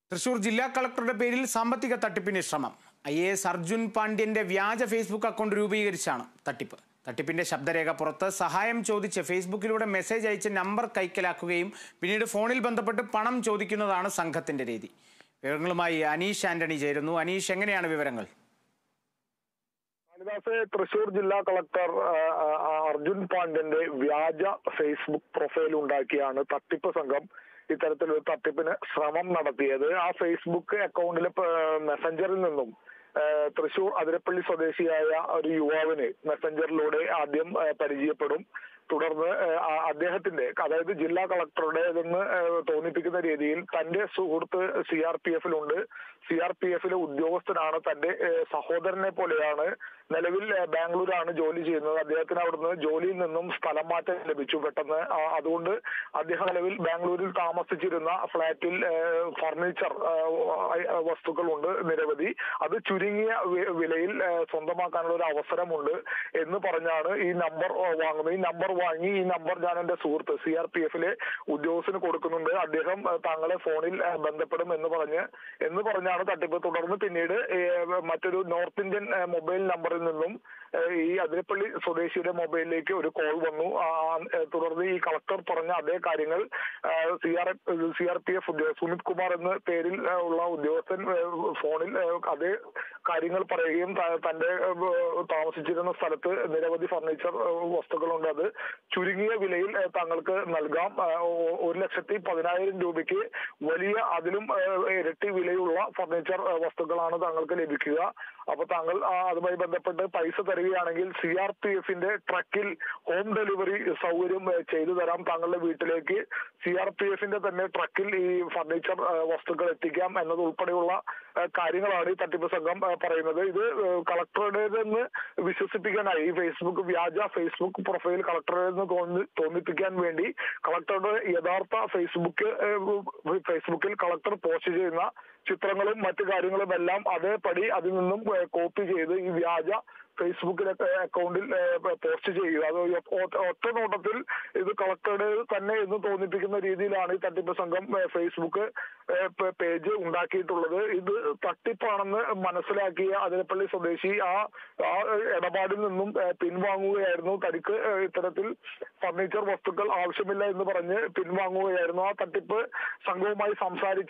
തൃശൂർ ജില്ലാ കളക്ടറുടെ പേരിൽ സാമ്പത്തിക തട്ടിപ്പിന് ശ്രമം. IAS അർജുൻ പാണ്ഡ്യന്റെ വ്യാജ ഫേസ്ബുക്ക് അക്കൗണ്ട് രൂപീകരിച്ചാണ് തട്ടിപ്പ്. തട്ടിപ്പിന്റെ ശബ്ദരേഖ പുറത്ത് സഹായം ചോദിച്ച് ഫേസ്ബുക്കിലൂടെ മെസ്സേജ് അയച്ച് നമ്പർ കൈക്കലാക്കുകയും പിന്നീട് ഫോണിൽ ബന്ധപ്പെട്ട് പണം ചോദിക്കുന്നതാണ് സംഘത്തിന്റെ രീതി. വിവരങ്ങളുമായി അനീഷ് ആന്റണി ചേരുന്നു. അനീഷ്, എങ്ങനെയാണ് വിവരങ്ങൾ? തൃശൂർ ജില്ലാ കളക്ടർ അർജുൻ പാണ്ഡ്യന്റെ വ്യാജ ഫേസ്ബുക്ക് പ്രൊഫൈൽ ഉണ്ടാക്കിയാണ് തട്ടിപ്പ് സംഘം ഇത്തരത്തിലൊരു തട്ടിപ്പിന് ശ്രമം നടത്തിയത്. ആ ഫേസ്ബുക്ക് അക്കൗണ്ടിലെ മെസ്സഞ്ചറിൽ നിന്നും തൃശൂർ അതിരപ്പള്ളി സ്വദേശിയായ ഒരു യുവാവിന് മെസ്സഞ്ചറിലൂടെ ആദ്യം പരിചയപ്പെടും. തുടർന്ന് അദ്ദേഹത്തിന്റെ, അതായത് ജില്ലാ കളക്ടറുടേതെന്ന് തോന്നിപ്പിക്കുന്ന രീതിയിൽ തന്റെ സുഹൃത്ത് CRPF-ലുണ്ട്, CRPF-ലെ ഉദ്യോഗസ്ഥനാണ്, തന്റെ സഹോദരനെ പോലെയാണ്, നിലവിൽ ബാംഗ്ലൂരാണ് ജോലി ചെയ്യുന്നത്. അദ്ദേഹത്തിന് അവിടുന്ന് ജോലിയിൽ നിന്നും സ്ഥലം മാറ്റം ലഭിച്ചു പെട്ടെന്ന്. അതുകൊണ്ട് അദ്ദേഹം നിലവിൽ ബാംഗ്ലൂരിൽ താമസിച്ചിരുന്ന ഫ്ളാറ്റിൽ ഫർണിച്ചർ വസ്തുക്കളുണ്ട് നിരവധി. അത് ചുരുങ്ങിയ വിലയിൽ സ്വന്തമാക്കാനുള്ള ഒരു അവസരമുണ്ട് എന്ന് പറഞ്ഞാണ് ഈ നമ്പർ വാങ്ങുന്നത്. ഈ നമ്പർ വാങ്ങി ഈ നമ്പർ ഞാൻ എന്റെ സുഹൃത്ത് CRPF-ലെ ഉദ്യോഗസ്ഥന് കൊടുക്കുന്നുണ്ട്, അദ്ദേഹം താങ്കളെ ഫോണിൽ ബന്ധപ്പെടും എന്ന് പറഞ്ഞാണ് തട്ടിപ്പ്. തുടർന്ന് പിന്നീട് മറ്റൊരു നോർത്ത് ഇന്ത്യൻ മൊബൈൽ നമ്പറിൽ നിന്നും ഈ അതിരപ്പള്ളി സ്വദേശിയുടെ മൊബൈലിലേക്ക് ഒരു കോൾ വന്നു. തുടർന്ന് ഈ കളക്ടർ പറഞ്ഞ അതേ കാര്യങ്ങൾ CRPF സുമിത് കുമാർ എന്ന പേരിൽ ഉള്ള ഉദ്യോഗസ്ഥൻ ഫോണിൽ അതേ കാര്യങ്ങൾ പറയുകയും തന്റെ താമസിച്ചിരുന്ന സ്ഥലത്ത് നിരവധി ഫർണിച്ചർ വസ്തുക്കളുണ്ട്, അത് ചുരുങ്ങിയ വിലയിൽ താങ്കൾക്ക് നൽകാം, 1,10,000 രൂപയ്ക്ക് വലിയ അതിലും ഇരട്ടി വിലയുള്ള ഫർണിച്ചർ വസ്തുക്കളാണ് താങ്കൾക്ക് ലഭിക്കുക. അപ്പൊ താങ്കൾ അതുമായി ബന്ധപ്പെട്ട് പൈസ തരികയാണെങ്കിൽ CRPF-ന്റെ ട്രക്കിൽ ഹോം ഡെലിവറി സൗകര്യം ചെയ്തു തരാം, താങ്കളുടെ വീട്ടിലേക്ക് CRPF-ന്റെ തന്നെ ട്രക്കിൽ ഈ ഫർണിച്ചർ വസ്തുക്കൾ എത്തിക്കാം എന്നതുൾപ്പെടെയുള്ള കാര്യങ്ങളാണ് ഈ തട്ടിപ്പ് സംഘം പറയുന്നത്. ഇത് കളക്ടറുടേതെന്ന് വിശ്വസിപ്പിക്കാനായി ഈ വ്യാജ ഫേസ്ബുക്ക് പ്രൊഫൈൽ കളക്ടറുടേതെന്ന് തോന്നിപ്പിക്കാൻ വേണ്ടി കളക്ടറുടെ യഥാർത്ഥ ഫേസ്ബുക്കിൽ കളക്ടർ പോസ്റ്റ് ചെയ്യുന്ന ചിത്രങ്ങളും മറ്റു കാര്യങ്ങളും എല്ലാം അതേപടി അതിൽ നിന്നും കോപ്പി ചെയ്ത് ഈ വ്യാജ ഫേസ്ബുക്കിലെ അക്കൗണ്ടിൽ പോസ്റ്റ് ചെയ്യുക. അത് ഒറ്റ നോട്ടത്തിൽ ഇത് കളക്ടറുടെ തന്നെ എന്ന് തോന്നിപ്പിക്കുന്ന രീതിയിലാണ് ഈ തട്ടിപ്പ് സംഘം ഫേസ്ബുക്ക് പേജ് ഉണ്ടാക്കിയിട്ടുള്ളത്. ഇത് തട്ടിപ്പാണെന്ന് മനസ്സിലാക്കിയ അതിരപ്പള്ളി സ്വദേശി ആ ഇടപാടിൽ നിന്നും പിൻവാങ്ങുകയായിരുന്നു. തനിക്ക് ഇത്തരത്തിൽ ഫർണിച്ചർ വസ്തുക്കൾ ആവശ്യമില്ല എന്ന് പറഞ്ഞ് പിൻവാങ്ങുകയായിരുന്നു. ആ തട്ടിപ്പ് സംഘവുമായി സംസാരിച്ച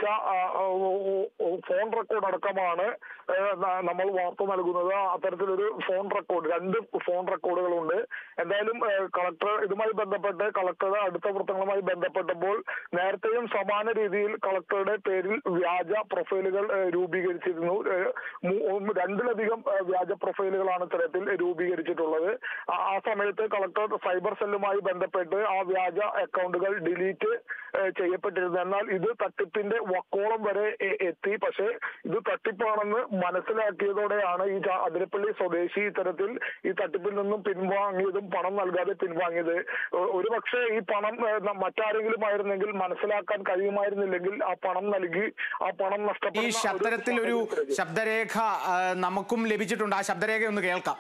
ഫോൺ റെക്കോർഡ് അടക്കമാണ് നമ്മൾ വാർത്ത നൽകുന്നത്. അത്തരത്തിലൊരു രണ്ട് ഫോൺ റെക്കോർഡുകളുണ്ട്. എന്തായാലും കളക്ടർ ഇതുമായി ബന്ധപ്പെട്ട് കളക്ടറുടെ അടുത്ത വൃത്തങ്ങളുമായി ബന്ധപ്പെട്ടപ്പോൾ നേരത്തെയും സമാന രീതിയിൽ കളക്ടറുടെ പേരിൽ വ്യാജ പ്രൊഫൈലുകൾ രൂപീകരിച്ചിരുന്നു. 2-ലധികം വ്യാജ പ്രൊഫൈലുകളാണ് ഇത്തരത്തിൽ രൂപീകരിച്ചിട്ടുള്ളത്. ആ സമയത്ത് കളക്ടർ സൈബർ സെല്ലുമായി ബന്ധപ്പെട്ട് ആ വ്യാജ അക്കൗണ്ടുകൾ ഡിലീറ്റ് ചെയ്യപ്പെട്ടിരുന്നു. എന്നാൽ ഇത് തട്ടിപ്പിന്റെ വക്കോളം വരെ എത്തി. പക്ഷേ ഇത് തട്ടിപ്പാണെന്ന് മനസ്സിലാക്കിയതോടെയാണ് ഈ അതിരപ്പള്ളി സ്വദേശി ഇത്തരത്തിൽ ഈ തട്ടിപ്പിൽ നിന്നും പിൻവാങ്ങിയതും പണം നൽകാതെ പിൻവാങ്ങിയത്. ഒരുപക്ഷെ ഈ പണം മറ്റാരെങ്കിലും ആയിരുന്നെങ്കിൽ മനസ്സിലാക്കാൻ കഴിയുമായിരുന്നില്ലെങ്കിൽ ആ പണം നൽകി ആ പണം നഷ്ടപ്പെടുന്ന അത്തരത്തിലൊരു ശബ്ദരേഖ നമുക്കും ലഭിച്ചിട്ടുണ്ട്. ആ ശബ്ദരേഖ ഒന്ന് കേൾക്കാം.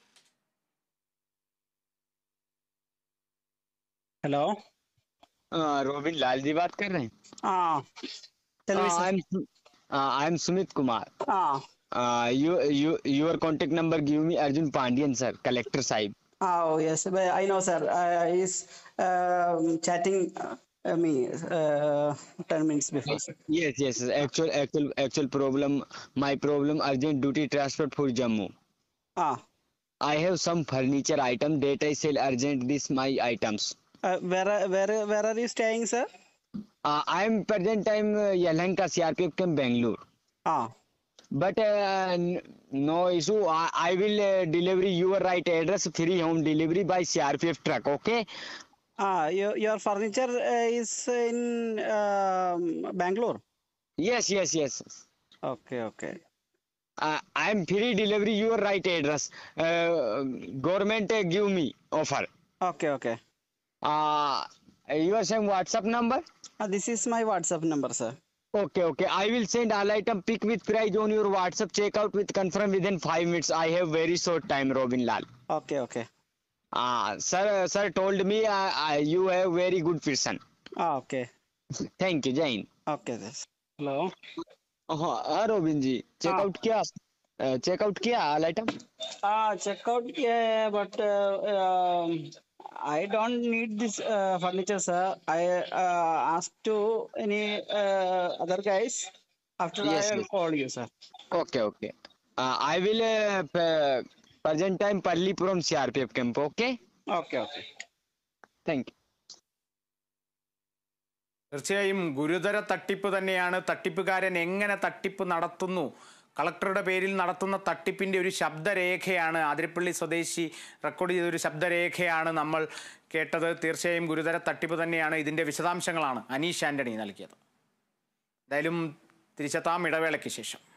हेलो, रोबिन लाल जी बात कर रहे हैं? I am Sumit Kumar. Your contact number give me Arjun Pandian sir, collector sahib. Oh yes, I know sir. He's chatting me 10 minutes before. Yes. Actual problem. My problem urgent duty transfer for Jammu. I have some furniture item that I sell urgent. This my items. Where are you staying, sir? I am present time Yelahanka CRPF camp Bangalore. But no issue. I will deliver your right address, free home delivery by CRPF truck. Okay. Your furniture is in Bangalore. Yes. Okay. I am free delivery your right address. Government give me offer. Okay. Your same WhatsApp number? This is my WhatsApp number, sir. Okay. I will send all item pick with price on your WhatsApp. Check out with confirm within 5 minutes. I have very short time, Robin Lal. Okay. Sir told me you have very good person. Okay. Thank you, Jain. Okay, this. Hello. हाँ Robin ji, checkout किया all item? Checkout किया है but I don't need this furniture, sir. I asked to any other guys. After I Yes, will yes. call you, sir. Okay. I will present time Pallipuram CRPF camp. Okay. Okay. Thank you. തീർച്ചയായും ഗുരുതര തട്ടിപ്പ് തന്നെയാണ്. തട്ടിപ്പുകാരൻ എങ്ങനെ തട്ടിപ്പ് നടത്തുന്നു, കളക്ടറുടെ പേരിൽ നടത്തുന്ന തട്ടിപ്പിൻ്റെ ഒരു ശബ്ദരേഖയാണ്, അതിരപ്പള്ളി സ്വദേശി റെക്കോർഡ് ചെയ്തൊരു ശബ്ദരേഖയാണ് നമ്മൾ കേട്ടത്. തീർച്ചയായും ഗുരുതര തട്ടിപ്പ് തന്നെയാണ്. ഇതിൻ്റെ വിശദാംശങ്ങളാണ് അനീഷ് ആൻ്റണി നൽകിയത്. എന്തായാലും തിരിച്ചെത്താം ഇടവേളയ്ക്ക് ശേഷം.